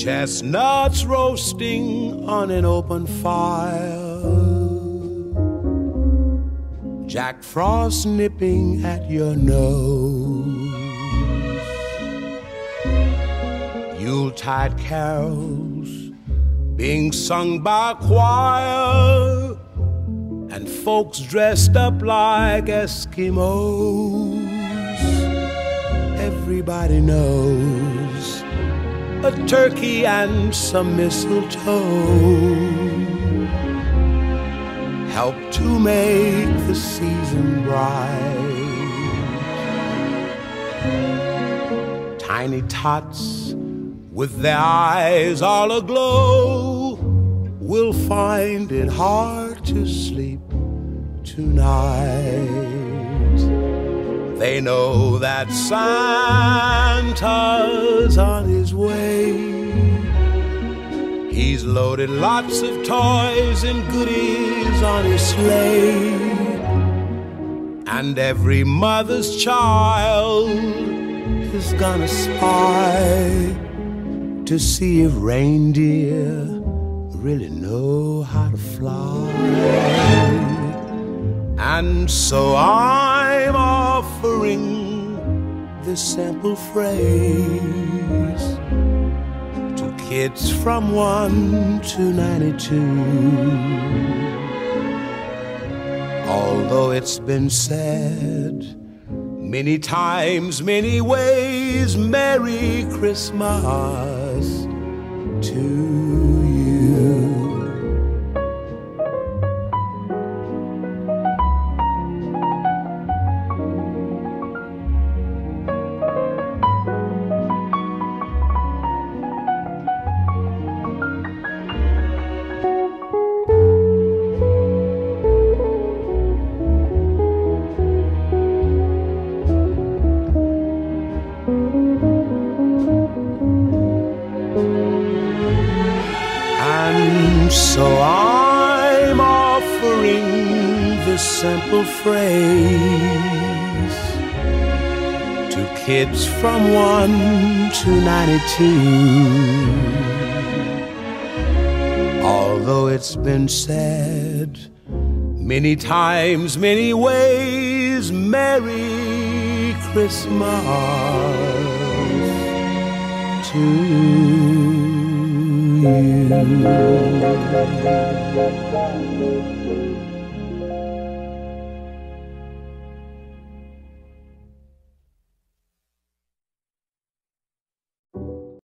Chestnuts roasting on an open fire, Jack Frost nipping at your nose, Yuletide carols being sung by a choir, and folks dressed up like Eskimos. Everybody knows a turkey and some mistletoe help to make the season bright. Tiny tots with their eyes all aglow will find it hard to sleep tonight. They know that Santa's on his way. He's loaded lots of toys and goodies on his sleigh, and every mother's child is gonna spy to see if reindeer really know how to fly. And so I'm offering this simple phrase to kids from 1 to 92. Although it's been said many times, many ways, Merry Christmas to you. So I'm offering this simple phrase to kids from 1 to 92. Although it's been said many times, many ways, Merry Christmas to you.